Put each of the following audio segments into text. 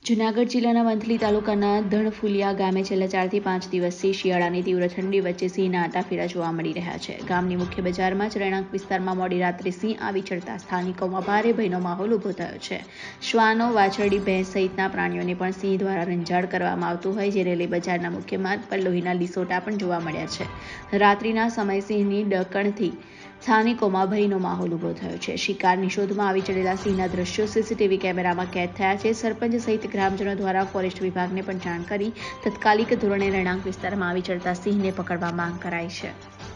જૂનાગઢ જિલ્લાના વંથલી તાલુકાના ધણફુલિયા ગામે છેલ્લા 4 થી 5 દિવસથી શિયાળાની તીવ્ર ઠંડી વચ્ચે સિંહના આટાફેરા જોવા મળી રહ્યા છે. ગામની મુખ્ય બજારમાં જ રહેણાંક વિસ્તારમાં મોડી રાત્રે સિંહ આવી ચડતા સ્થાનિકોમાં ભારે ભયનો માહોલ ઊભો થયો છે. શ્વાનો, વાછરડી, ભેંસ સહિતના પ્રાણીઓને પણ સિંહ દ્વારા રંજાડ કરવામાં આવતું હોય, જેને લઈ બજારના મુખ્ય માર્ગ પર લોહીના લીસોટા પણ જોવા મળ્યા છે. રાત્રિના સમયે સિંહની ડકણથી સ્થાનિકોમાં ભયનો માહોલ ઊભો થયો છે. શિકારની શોધમાં આવી ચડેલા સિંહના દ્રશ્યો સીસીટીવી કેમેરામાં કેદ થયા છે. સરપંચ સહિત ગ્રામજનો દ્વારા ફોરેસ્ટ વિભાગને પણ જાણ કરી તાત્કાલિક ધોરણે રહેણાંક વિસ્તારમાં આવી ચડતા સિંહને પકડવા માંગ કરાઈ છે.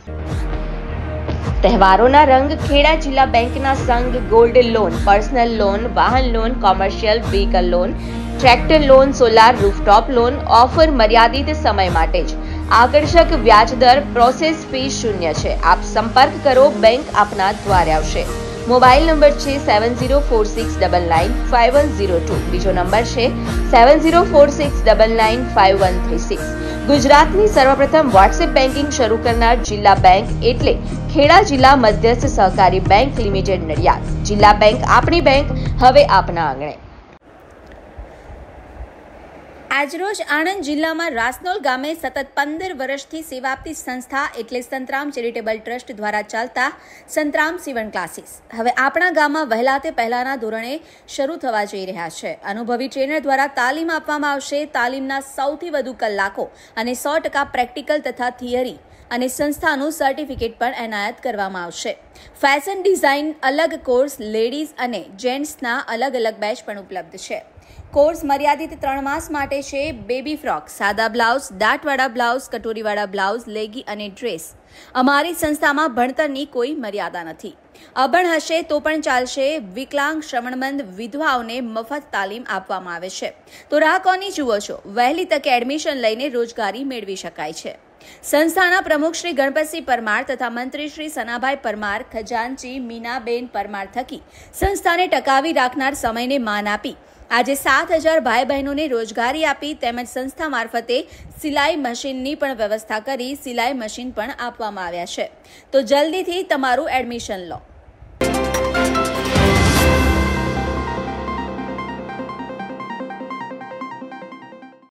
તહેવારોના રંગ ખેડા જિલ્લા બેંકના સંઘ ગોલ્ડ લોન, પર્સનલ લોન, વાહન loan, commercial vehicle loan, tractor loan, solar rooftop loan offer મર્યાદિત સમય માટે જ. આકર્ષક વ્યાજદર, પ્રોસેસ ફી શૂન્ય છે. આપ સંપર્ક કરો, બેંક આપના દ્વારે આવશે. મોબાઈલ નંબર છે 7046995102. બીજો નંબર છે 7046995136. ગુજરાતની સર્વપ્રથમ વોટ્સએપ બેન્કિંગ શરૂ કરનાર જિલ્લા બેંક એટલે ખેડા જિલ્લા મધ્યસ્થ સહકારી બેંક લિમિટેડ નડિયાદ. જિલ્લા બેંક આપણી બેંક, હવે આપના આંગણે. આજરોજ આણંદ જિલ્લામાં રાસનોલ ગામે સતત 15 વર્ષથી સેવા આપતી સંસ્થા એટલે સંતરામ ચેરિટેબલ ટ્રસ્ટ દ્વારા ચાલતા સંતરામ સીવણ ક્લાસીસ હવે આપણા ગામમાં વહેલા તે પહેલાના ધોરણે શરૂ થવા જઈ રહ્યા છે. અનુભવી ટ્રેનર દ્વારા તાલીમ આપવામાં આવશે. તાલીમના સૌથી વધુ કલાકો અને 100% પ્રેક્ટિકલ તથા થિયરી અને સંસ્થાનું સર્ટિફિકેટ પણ એનાયત કરવામાં આવશે. ફેશન ડિઝાઇન અલગ કોર્સ, લેડીઝ અને જેન્ટ્સના અલગ અલગ બેચ પણ ઉપલબ્ધ છે. કોર્સ મર્યાદિત 3 માસ માટે છે. બેબી ફ્રોક, સાદા બ્લાઉઝ, દાંતવાળા બ્લાઉઝ, કટોરીવાળા બ્લાઉઝ, લેગી અને ડ્રેસ. અમારી સંસ્થામાં ભણતરની કોઈ મર્યાદા નથી. અભણ હશે તો પણ ચાલશે. વિકલાંગ, શ્રવણમંદ, વિધવાઓને મફત તાલીમ આપવામાં આવે છે. તો રાહ કોની જુઓ છો? વહેલી તકે એડમિશન લઈને રોજગારી મેળવી શકાય છે. સંસ્થાના પ્રમુખ શ્રી ગણપતસિંહ પરમાર તથા મંત્રી શ્રી સનાભાઈ પરમાર, ખજાનચી મીનાબેન પરમાર થકી સંસ્થાને ટકાવી રાખનાર સમયને માન આપી આજે 7,000 ભાઈ બહેનોને રોજગારી આપી તેમજ સંસ્થા મારફતે સિલાઈ મશીનની પણ વ્યવસ્થા કરી સિલાઈ મશીન પણ આપવામાં આવ્યા છે. તો જલ્દીથી તમારું એડમિશન લો.